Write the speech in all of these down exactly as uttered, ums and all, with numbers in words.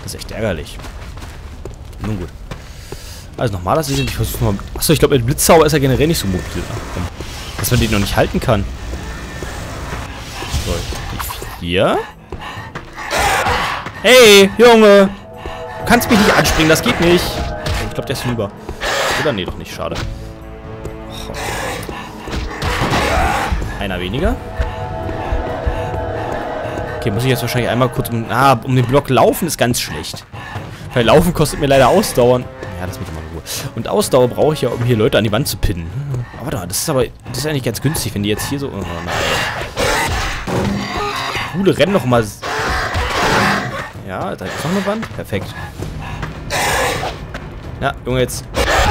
Das ist echt ärgerlich. Nun gut. Also normaler Season, ich versuche mal... Achso, ich glaube, mit Blitzzauber ist er generell nicht so mobil. Dass man den noch nicht halten kann. So, die vier. Hey, Junge! Du kannst mich nicht anspringen, das geht nicht. Ich glaube, der ist hinüber. Oder? Nee, doch nicht, schade. Oh. Einer weniger. Okay, muss ich jetzt wahrscheinlich einmal kurz um... Ah, um den Block laufen ist ganz schlecht. Weil Laufen kostet mir leider Ausdauern. Ja, das wird mal in Ruhe. Und Ausdauer brauche ich ja, um hier Leute an die Wand zu pinnen. Aber da, das ist aber... Das ist eigentlich ganz günstig, wenn die jetzt hier so... Oh nein. Coole rennen noch mal... Ja, da ist noch eine Wand. Perfekt. Ja, Junge, jetzt...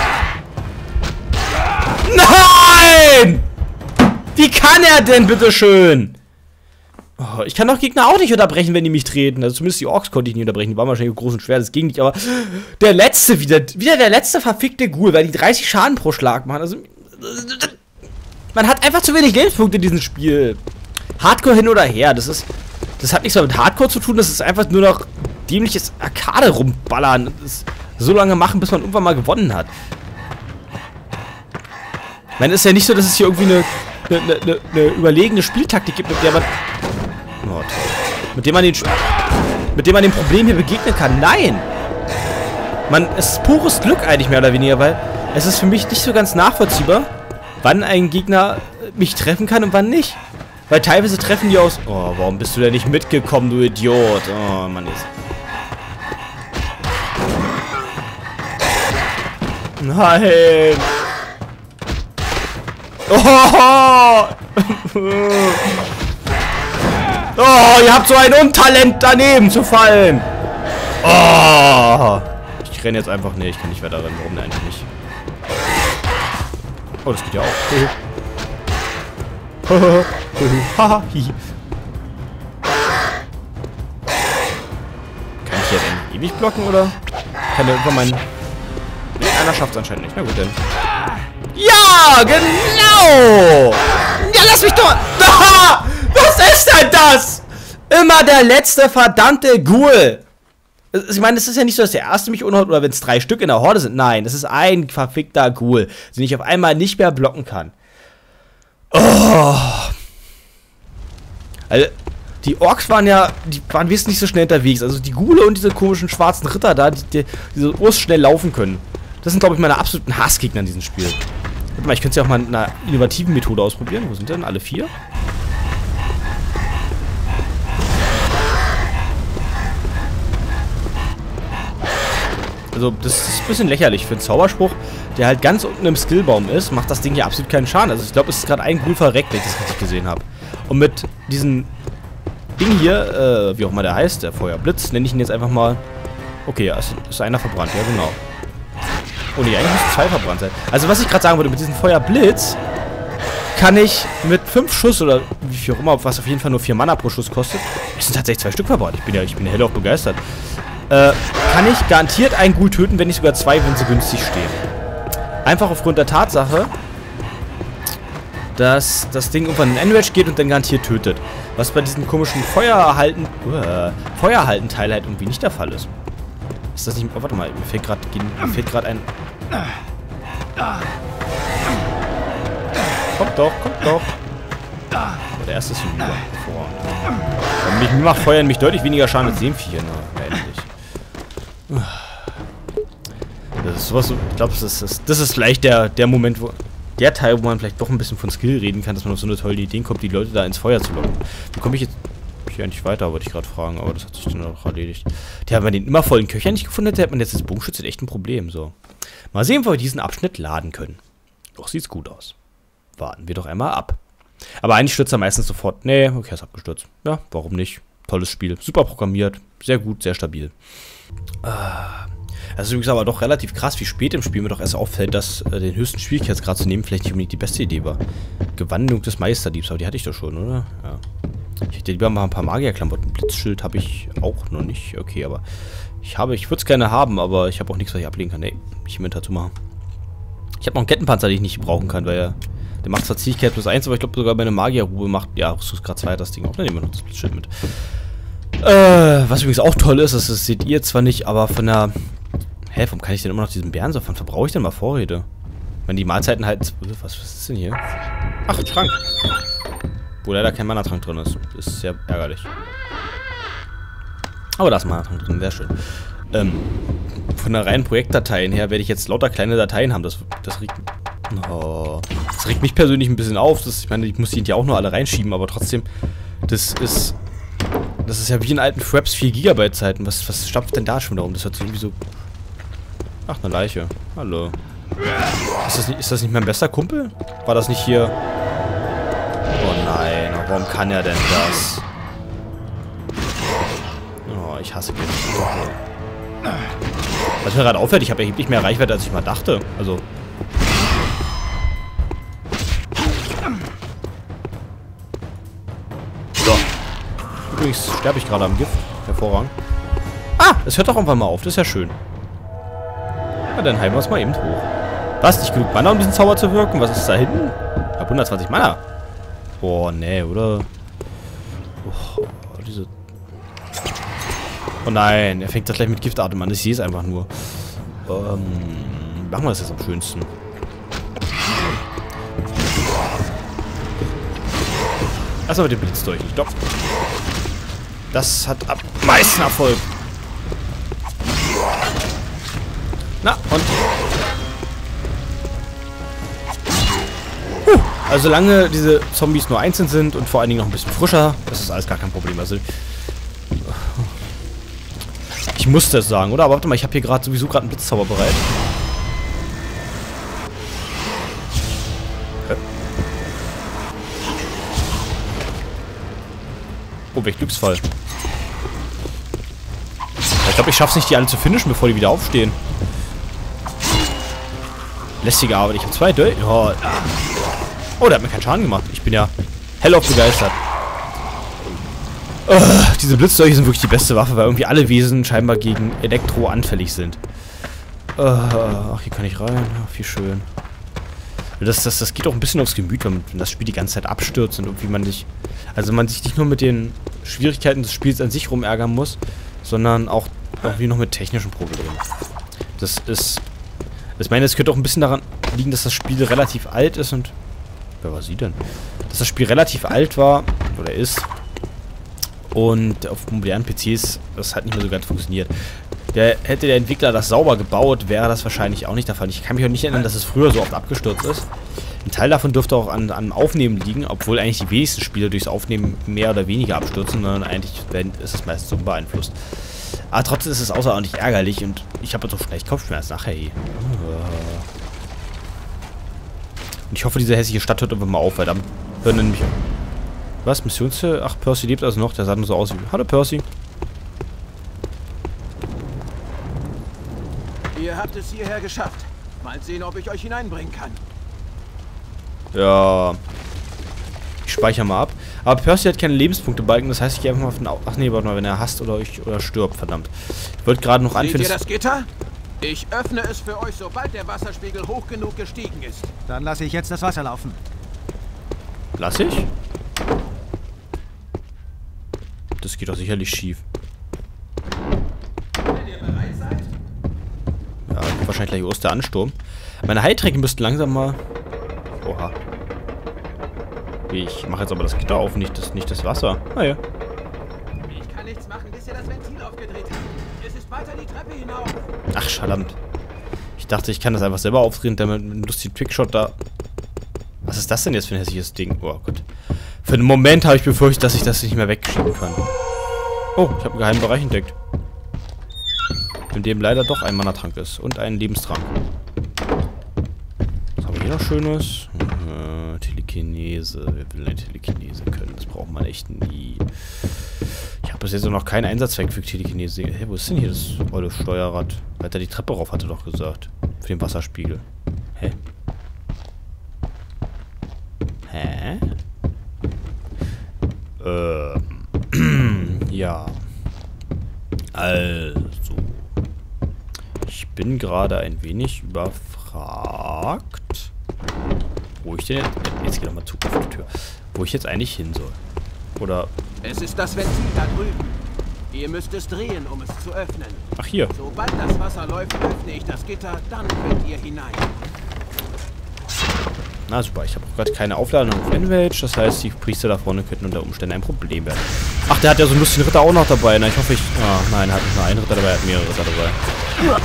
Nein! Wie kann er denn, bitteschön? Oh, ich kann doch Gegner auch nicht unterbrechen, wenn die mich treten. Also zumindest die Orks konnte ich nicht unterbrechen. Die waren wahrscheinlich groß und schwer, das ging nicht. Aber der letzte wieder, wieder der letzte verfickte Ghoul, weil die dreißig Schaden pro Schlag machen. Also, man hat einfach zu wenig Lebenspunkte in diesem Spiel. Hardcore hin oder her, das ist... Das hat nichts mehr mit Hardcore zu tun, das ist einfach nur noch dämliches Arcade rumballern. Das so lange machen, bis man irgendwann mal gewonnen hat. Ich meine, es ist ja nicht so, dass es hier irgendwie eine, eine, eine, eine überlegene Spieltaktik gibt, mit der man... Oh, toll. Mit dem man den... Mit dem man dem Problem hier begegnen kann. Nein! Man, es ist pures Glück eigentlich mehr oder weniger, weil es ist für mich nicht so ganz nachvollziehbar, wann ein Gegner mich treffen kann und wann nicht. Weil teilweise treffen die aus... Oh, warum bist du denn nicht mitgekommen, du Idiot? Oh, Mann, jetzt... Nein! Oh! Oh, ihr habt so ein Untalent daneben zu fallen! Oh! Ich renne jetzt einfach... Nee, ich kann nicht weiter rennen. Warum denn eigentlich nicht? Oh, das geht ja auch. Haha, hihi. Kann ich hier denn ewig blocken, oder? Kann der irgendwann meinen... Nee, einer schafft es anscheinend nicht. Na gut, dann. Ja, genau! Ja, lass mich doch... Ah, was ist denn das? Immer der letzte verdammte Ghoul. Ich meine, es ist ja nicht so, dass der erste mich unhaut oder wenn es drei Stück in der Horde sind. Nein, das ist ein verfickter Ghoul, den ich auf einmal nicht mehr blocken kann. Oh. Also, die Orks waren ja, die waren wesentlich nicht so schnell unterwegs. Also die Ghule und diese komischen schwarzen Ritter da, die, die, die so ursch schnell laufen können. Das sind, glaube ich, meine absoluten Hassgegner in diesem Spiel. Warte mal, ich könnte es ja auch mal mit einer innovativen Methode ausprobieren. Wo sind denn alle vier? Also, das ist ein bisschen lächerlich für einen Zauberspruch, der halt ganz unten im Skillbaum ist, macht das Ding hier absolut keinen Schaden. Also, ich glaube, es ist gerade ein Ghoul verreckt, wenn ich das richtig gesehen habe. Und mit diesem Ding hier, äh, wie auch immer der heißt, der Feuerblitz, nenne ich ihn jetzt einfach mal. Okay, ja, ist, ist einer verbrannt, ja, genau. Oh nee, eigentlich müssen zwei verbrannt sein. Also, was ich gerade sagen wollte, mit diesem Feuerblitz kann ich mit fünf Schuss oder wie viel auch immer, was auf jeden Fall nur vier Mana pro Schuss kostet, es sind tatsächlich zwei Stück verbrannt. Ich bin ja, ich bin ja hellauf begeistert. Äh, kann ich garantiert einen Ghoul töten, wenn nicht sogar zwei, wenn sie günstig stehen. Einfach aufgrund der Tatsache, dass das Ding irgendwann in Enrage geht und dann garantiert tötet. Was bei diesem komischen Feuerhalten, uh, Feuerhalten-Teil halt irgendwie nicht der Fall ist. Ist das nicht... Oh, warte mal, mir fehlt gerade mir fehlt gerade ein... Kommt doch, kommt doch. Oh, der erste ist hinüber. Vor. Mich macht Feuer nämlich deutlich weniger Schaden als dem Viech. Na, endlich. Das ist sowas, ich glaube, das ist, das ist vielleicht der, der Moment, wo, der Teil, wo man vielleicht doch ein bisschen von Skill reden kann, dass man auf so eine tolle Idee kommt, die Leute da ins Feuer zu locken. Wie komme ich jetzt hier nicht weiter, wollte ich gerade fragen, aber das hat sich dann auch erledigt. Tja, wenn man den immer vollen Köcher nicht gefunden hätte, hätte man jetzt das Bogenschütze echt ein Problem, so. Mal sehen, wo wir diesen Abschnitt laden können. Doch, sieht's gut aus. Warten wir doch einmal ab. Aber eigentlich stürzt er meistens sofort. Nee, okay, ist abgestürzt. Ja, warum nicht? Tolles Spiel. Super programmiert. Sehr gut, sehr stabil. Das ist übrigens aber doch relativ krass, wie spät im Spiel mir doch erst auffällt, dass äh, den höchsten Schwierigkeitsgrad zu nehmen vielleicht nicht unbedingt die beste Idee war. Gewandung des Meisterdiebs, aber die hatte ich doch schon, oder? Ja. Ich hätte lieber mal ein paar Magierklamotten. Blitzschild habe ich auch noch nicht. Okay, aber ich habe, ich würde es gerne haben, aber ich habe auch nichts, was ich ablegen kann. Nee, ich Inventar zu machen. Ich habe noch einen Kettenpanzer, den ich nicht brauchen kann, weil er, der macht zwar Zähigkeit plus eins, aber ich glaube sogar meine Magierruhe macht, ja, Rüstungsgrad zwei hat das Ding auch. Dann nehmen wir noch das Blitzschild mit. Äh, was übrigens auch toll ist, das, das seht ihr zwar nicht, aber von der... Hä, warum kann ich denn immer noch diesen Bären so... Wann verbrauche ich denn mal Vorräte? Wenn die Mahlzeiten halt... Was, was ist denn hier? Ach, ein Schrank. Wo leider kein Mana-Trank drin ist. Ist sehr ärgerlich. Aber da ist ein Mana-Trank drin, sehr schön. Ähm, von der reinen Projektdateien her werde ich jetzt lauter kleine Dateien haben. Das, das regt... Oh, das regt mich persönlich ein bisschen auf. Das, ich meine, ich muss die ja auch nur alle reinschieben, aber trotzdem... Das ist... Das ist ja wie in alten Fraps vier Gigabyte Zeiten. Was, was stapft denn da schon da rum? Das hört sich irgendwie so... Ach, eine Leiche. Hallo. Ist das, nicht, ist das nicht mein bester Kumpel? War das nicht hier... Oh nein, warum kann er denn das? Oh, ich hasse Gift. Was mir gerade auffällt, ich habe erheblich mehr Reichweite, als ich mal dachte. Also... So. Übrigens sterbe ich gerade am Gift. Hervorragend. Ah, es hört doch irgendwann mal auf. Das ist ja schön. Na, dann heilen wir es mal eben hoch. Was? Nicht genug Mana, um diesen Zauber zu wirken? Was ist da hinten? Ich hab hundertzwanzig Mana. Boah, nee, oder? Oh, diese... Oh nein, er fängt das gleich mit Giftatem an. Ich sehe es einfach nur. Ähm, machen wir das jetzt am schönsten. Erstmal mit dem Blitz durch. Stopp. Das hat am meisten Erfolg. Na, und... Puh. Also solange diese Zombies nur einzeln sind und vor allen Dingen noch ein bisschen frischer, das ist alles gar kein Problem. Also... Ich musste es sagen, oder? Aber warte mal, ich habe hier gerade sowieso gerade einen Blitzzauber bereit. Okay. Oh, welch Glücksfall. Ich glaube, ich schaffe es nicht, die alle zu finishen, bevor die wieder aufstehen. Lästige Arbeit. Ich habe zwei Dö... Oh. Oh, der hat mir keinen Schaden gemacht. Ich bin ja hellauf begeistert. Oh, diese Blitzdolche sind wirklich die beste Waffe, weil irgendwie alle Wesen scheinbar gegen Elektro anfällig sind. Oh, ach, hier kann ich rein. Ach, wie schön. Das, das, das geht auch ein bisschen aufs Gemüt, wenn, wenn das Spiel die ganze Zeit abstürzt und irgendwie man sich... Also man sich nicht nur mit den Schwierigkeiten des Spiels an sich rumärgern muss, sondern auch irgendwie noch mit technischen Problemen. Das ist... Ich meine, es könnte auch ein bisschen daran liegen, dass das Spiel relativ alt ist und... Wer war sie denn? Dass das Spiel relativ alt war, oder ist. Und auf modernen P Cs das hat nicht mehr so ganz funktioniert. Der, hätte der Entwickler das sauber gebaut, wäre das wahrscheinlich auch nicht der Fall. Ich kann mich auch nicht erinnern, dass es früher so oft abgestürzt ist. Ein Teil davon dürfte auch an, an Aufnehmen liegen, obwohl eigentlich die wenigsten Spiele durchs Aufnehmen mehr oder weniger abstürzen, sondern eigentlich ist es meistens so beeinflusst. Aber trotzdem ist es außerordentlich ärgerlich und ich habe jetzt auch vielleicht Kopfschmerzen. Ach hey. Und ich hoffe, diese hässliche Stadt hört irgendwann mal auf, weil dann hören nämlich... Was? Missions... Ach, Percy lebt also noch. Der sah nur so aus wie... Hallo, Percy. Ihr habt es hierher geschafft. Mal sehen, ob ich euch hineinbringen kann. Ja. Ich speichere mal ab. Aber Percy hat keine Lebenspunkte-Balken, das heißt, ich gehe einfach mal von... Ach nee, warte mal, wenn er hasst oder, ich, oder stirbt, verdammt. Ich wollte gerade noch anführen... Seht ihr das Gitter? Ich öffne es für euch, sobald der Wasserspiegel hoch genug gestiegen ist. Dann lasse ich jetzt das Wasser laufen. Lass ich? Das geht doch sicherlich schief. Wenn ihr bereit seid? Ja, wahrscheinlich gleich aus der Ansturm. Meine Heiltränke müssten langsam mal... Oha. Ich mache jetzt aber das Gitter auf, nicht das, nicht das Wasser. Naja. Ich kann nichts machen, bis ihr das Ventil aufgedreht habt. Es ist weiter die Treppe hinauf. Ach, verdammt. Ich dachte, ich kann das einfach selber aufdrehen, damit mit einem lustigen Trickshot da... Was ist das denn jetzt für ein hässliches Ding? Oh Gott. Für einen Moment habe ich befürchtet, dass ich das nicht mehr wegschieben kann. Oh, ich habe einen geheimen Bereich entdeckt. In dem leider doch ein Mana-Trank ist. Und ein Lebenstrank. Was haben wir hier noch Schönes? Äh, Telekinese. Wer will eine Telekinese können? Das braucht man echt nie. Ich habe bis jetzt noch keinen Einsatzzweck für Telekinese. Hä, wo ist denn hier das olle Steuerrad? Weiter die Treppe rauf, hat er doch gesagt. Für den Wasserspiegel. Hä? Hä? Ähm. Ja. Also. Ich bin gerade ein wenig überfragt. Wo ich denn jetzt... Jetzt geht doch mal Zug auf die Tür. Wo ich jetzt eigentlich hin soll. Oder... Es ist das Ventil da drüben. Ihr müsst es drehen, um es zu öffnen. Ach, hier. Sobald das Wasser läuft, öffne ich das Gitter, dann könnt ihr hinein. Na super, ich habe auch gerade keine Aufladung auf Enrage, das heißt, die Priester da vorne könnten unter Umständen ein Problem werden. Ach, der hat ja so einen lustigen Ritter auch noch dabei. Na, ich hoffe, ich... Ah, nein, er hat nicht nur einen Ritter dabei, er hat mehrere Ritter dabei. Ja,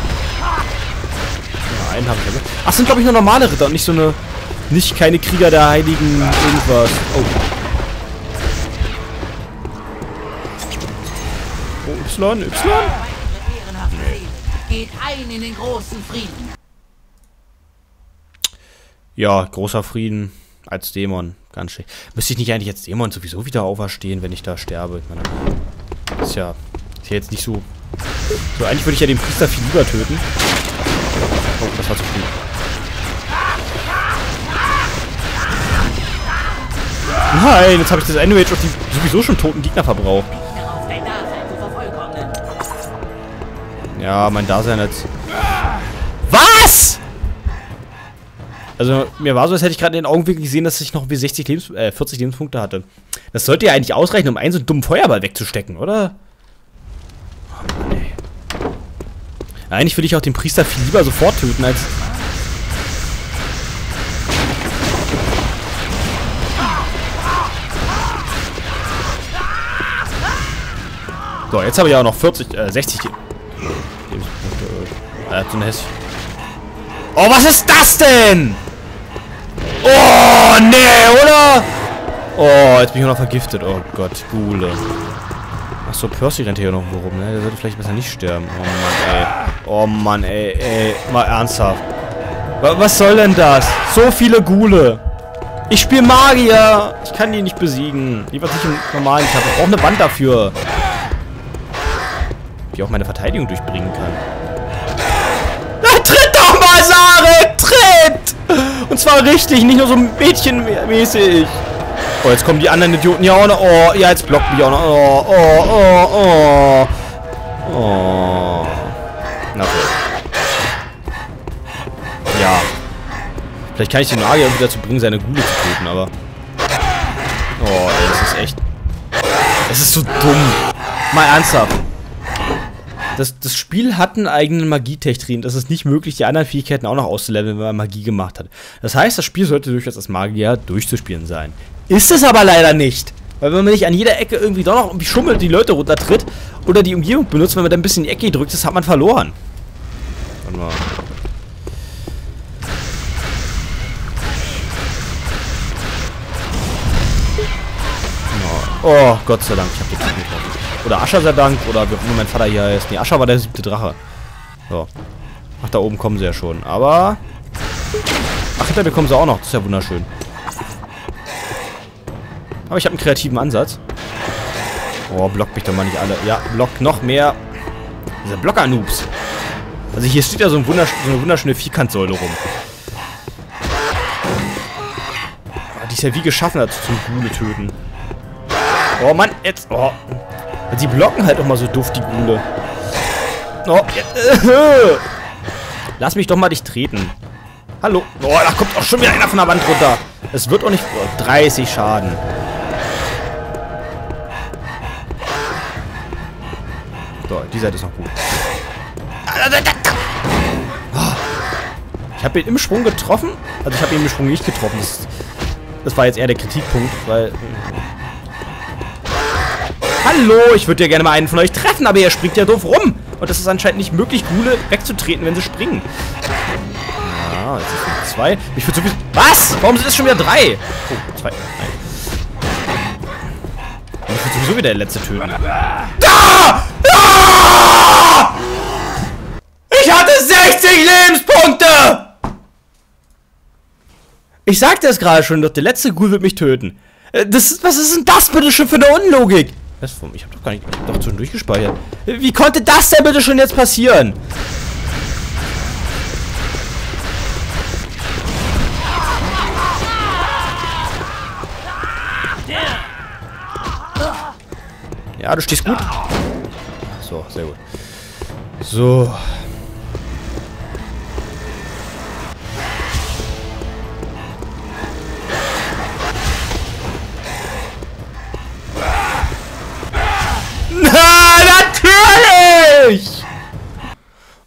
einen habe ich aber. Ach, sind glaube ich nur normale Ritter und nicht so eine... Nicht keine Krieger der Heiligen irgendwas. Oh. Oh, Y, Y? Geht ein in den großen Frieden. Ja, großer Frieden als Dämon. Ganz schön. Müsste ich nicht eigentlich als Dämon sowieso wieder auferstehen, wenn ich da sterbe? Ich meine, ist ja, ist ja jetzt nicht so... So, eigentlich würde ich ja den Priester viel lieber töten. Oh, das war zu früh. Nein, jetzt habe ich das Enrage auf die sowieso schon toten Gegner verbraucht. Ja, mein Dasein jetzt... Was?! Also, mir war so, als hätte ich gerade in den Augenwinkeln gesehen, dass ich noch wie sechzig Lebens äh, vierzig Lebenspunkte hatte. Das sollte ja eigentlich ausreichen, um einen so dummen Feuerball wegzustecken, oder? Oh Mann, ey. Eigentlich würde ich auch den Priester viel lieber sofort töten, als... So, jetzt habe ich auch noch vierzig, äh, sechzig Lebenspunkte. Äh, so eine hässliche... Oh, was ist das denn? Oh, nee, oder? Oh, jetzt bin ich auch noch vergiftet. Oh Gott, Gule. Achso, Percy rennt hier noch rum, ne? Der sollte vielleicht besser nicht sterben. Oh Mann, ey. Oh Mann, ey, ey. Mal ernsthaft. Was soll denn das? So viele Gule. Ich spiele Magier. Ich kann die nicht besiegen. Jedenfalls nicht im normalen Kampf. Ich brauche eine Wand dafür. Wie ich auch meine Verteidigung durchbringen kann. Tritt doch mal, Sarek! Tritt! Und zwar richtig, nicht nur so mädchenmäßig. Oh, jetzt kommen die anderen Idioten hier auch noch. Oh, ja, jetzt blockt mich auch noch. Oh, oh, oh, oh. Oh. Na gut. Ja. Vielleicht kann ich den Magier irgendwie dazu bringen, seine Gule zu töten, aber... Oh, ey, das ist echt... Es ist so dumm. Mal ernsthaft. Das, das Spiel hat einen eigenen Magietech-Trin. Das ist nicht möglich, die anderen Fähigkeiten auch noch auszuleveln, wenn man Magie gemacht hat. Das heißt, das Spiel sollte durchaus als Magier durchzuspielen sein. Ist es aber leider nicht. Weil wenn man nicht an jeder Ecke irgendwie doch noch irgendwie schummelt, die Leute runtertritt oder die Umgebung benutzt, wenn man dann ein bisschen in die Ecke drückt, das hat man verloren. Warte mal. Oh, Gott sei Dank, ich hab den Typen getroffen. Oder Ascher sei Dank, oder wie auch immer mein Vater hier heißt. Nee, Ascher war der siebte Drache. So. Ach, da oben kommen sie ja schon. Aber... Ach, hinter mir kommen sie auch noch. Das ist ja wunderschön. Aber ich habe einen kreativen Ansatz. Oh, blockt mich doch mal nicht alle. Ja, blockt noch mehr. Diese Blocker-Noobs. Also hier steht ja so, ein wundersch so eine wunderschöne Vierkantsäule rum. Oh, die ist ja wie geschaffen dazu zum Gule töten. Oh Mann, jetzt... Oh. Sie blocken halt auch mal so doof, die Gule. Oh, jetzt, äh, lass mich doch mal dich treten. Hallo. Oh, da kommt auch schon wieder einer von der Wand runter. Es wird auch nicht... Oh, dreißig Schaden. So, die Seite ist noch gut. Ich habe ihn im Sprung getroffen. Also ich habe ihn im Sprung nicht getroffen. Das, das war jetzt eher der Kritikpunkt, weil... Hallo, ich würde ja gerne mal einen von euch treffen, aber ihr springt ja doof rum. Und das ist anscheinend nicht möglich, Gule wegzutreten, wenn sie springen. Ja, jetzt sind es zwei. Ich würde sowieso... Was? Warum sind es schon wieder drei? Oh, zwei. Nein. Ich würde sowieso wieder der letzte töten. Da! Da! Ich hatte sechzig Lebenspunkte! Ich sagte es gerade schon, doch der letzte Ghoul wird mich töten. Das, was ist denn das bitte schon für eine Unlogik? Ich hab doch gar nicht... Ich hab doch zwischendurch gespeichert. Wie konnte das denn bitte schon jetzt passieren? Ja, du stehst gut. So, sehr gut. So.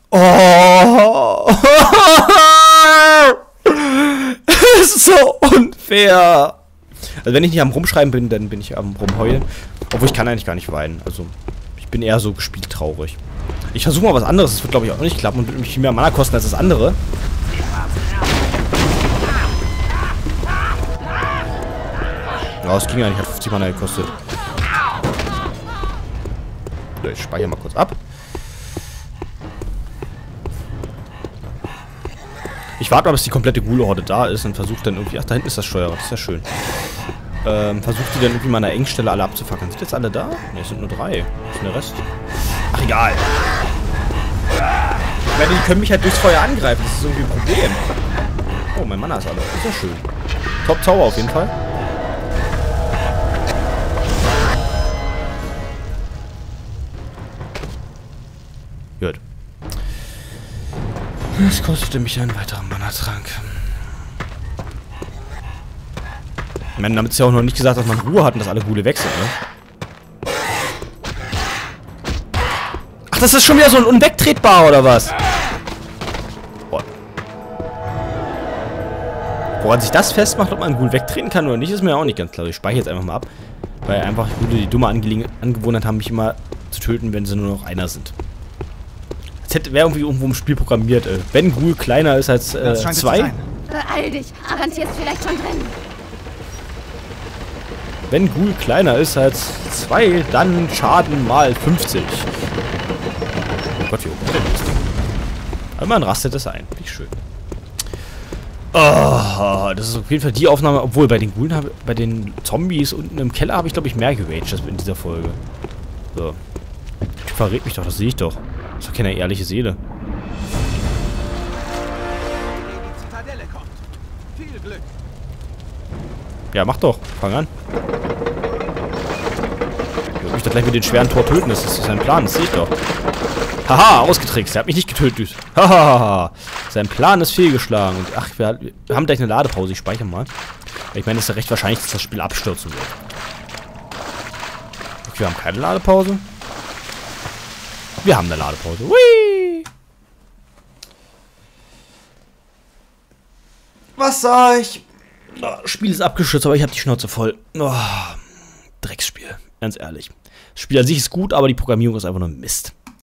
Oh! Das ist so unfair! Also wenn ich nicht am Rumschreiben bin, dann bin ich am Rumheulen. Obwohl ich kann eigentlich gar nicht weinen. Also ich bin eher so gespielt traurig. Ich versuche mal was anderes. Das wird glaube ich auch nicht klappen und wird mich viel mehr Mana kosten als das andere. Ja, das ging eigentlich. Hat fünfzig Mana gekostet. Ich speichere mal kurz ab. Ich warte mal, bis die komplette Ghoul-Horde da ist und versuche dann irgendwie... Ach, da hinten ist das Steuerrad. Das ist ja schön. Ähm, versucht die dann irgendwie mal an der Engstelle alle abzufackeln. Sind jetzt alle da? Ne, es sind nur drei. Was ist denn der Rest? Ach, egal. Ich meine, die können mich halt durchs Feuer angreifen. Das ist irgendwie ein Problem. Oh, mein Mana ist alle. Das ist ja schön. Top Zauber auf jeden Fall. Gut. Das kostete mich einen weiteren Mana-Trank. Ich meine, damit ist ja auch noch nicht gesagt, dass man Ruhe hat und dass alle Ghule wechseln, ne? Ach, das ist schon wieder so ein unwegtretbar, oder was? Boah. Woran sich das festmacht, ob man einen Ghoul wegtreten kann oder nicht, ist mir auch nicht ganz klar. Ich speichere jetzt einfach mal ab. Weil einfach Ghule die dumme Ange Angewohnheit haben, mich immer zu töten, wenn sie nur noch einer sind. Das wäre irgendwie irgendwo im Spiel programmiert. Äh. Wenn Ghoul kleiner ist als äh, zwei. Beeil dich, Aranthi ist vielleicht schon drin. Wenn Ghoul kleiner ist als zwei, dann Schaden mal fünfzig. Oh Gott, wie hoch ist denn das Ding? Aber man rastet das ein. Wie schön. Oh, das ist auf jeden Fall die Aufnahme, obwohl bei den Ghoulen, habe, bei den Zombies unten im Keller habe ich glaube ich mehr geraged in dieser Folge. So. Ich verrät mich doch, das sehe ich doch. Das ist doch keine ehrliche Seele. Die Zitadelle kommt. Viel Glück. Ja, mach doch. Fang an. Ich will mich doch gleich mit den schweren Tor töten. Das ist sein Plan, das sehe ich doch. Haha, ausgetrickst. Er hat mich nicht getötet. Hahaha. Sein Plan ist fehlgeschlagen. Und ach, wir, wir haben gleich eine Ladepause. Ich speichere mal. Ich meine, es ist ja recht wahrscheinlich, dass das Spiel abstürzen wird. Okay, wir haben keine Ladepause. Wir haben eine Ladepause. Hui! Was sag ich? Oh, Spiel ist abgestürzt, aber ich habe die Schnauze voll. Oh, Drecksspiel. Ganz ehrlich. Das Spiel an sich ist gut, aber die Programmierung ist einfach nur Mist.